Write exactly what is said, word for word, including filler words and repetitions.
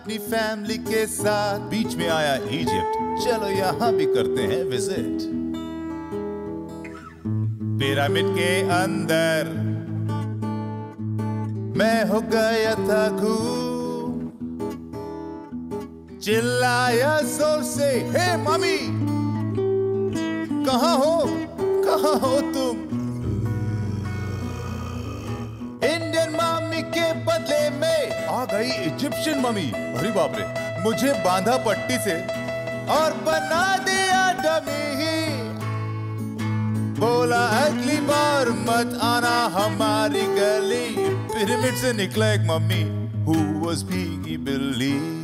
अपनी फैमिली के साथ बीच में आया इजिप्ट, चलो यहाँ भी करते हैं विजिट। पिरामिड के अंदर मैं हो गया था घूम, चिल्लाया जोर से, हे मम्मी कहाँ हो, कहाँ हो तुम? इंडियन मम्मी के बदले में आ गई इजिप्शियन मम्मी। अरे बाप रे, मुझे बांधा पट्टी से और बना दिया डमी। बोला अगली बार मत आना हमारी गली। पिरामिड से निकला एक mummy who was Piggy Billy।